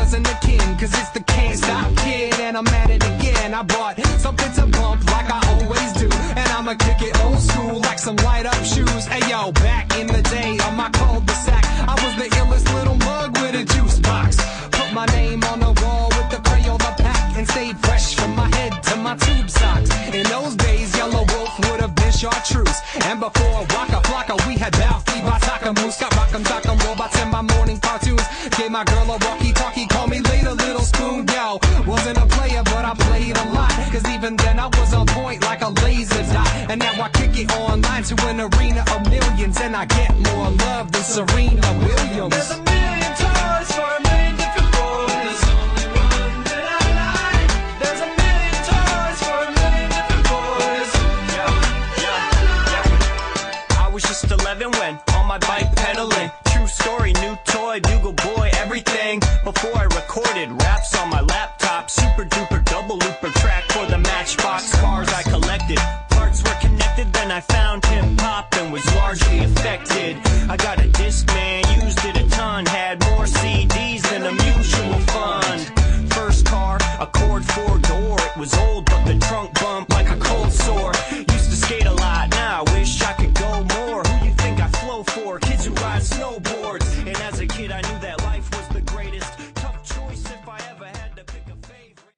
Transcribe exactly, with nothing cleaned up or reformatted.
wasn't a king, cause it's the can't stop kid, and I'm at it again. I brought something to bump like I always do, and I'ma kick it old school like some light up shoes. Hey yo, back in the day on my cul-de-sac, I was the illest little mug with a juice box. Put my name on the wall with the Crayola pack and stayed fresh from my head to my tube socks. In those days, Yellow Wolf would have been chartreuse, and before Waka Flocka, we had Balfi, Bataka Moose, got Rock'em Sock'em robots in my morning cartoons. Gave my girl a walkie-talkie, call me later, little spoon. Yo, wasn't a player, but I played a lot, cause even then I was on point like a laser dot. And now I kick it online to an arena of millions, and I get more love than Serena Williams.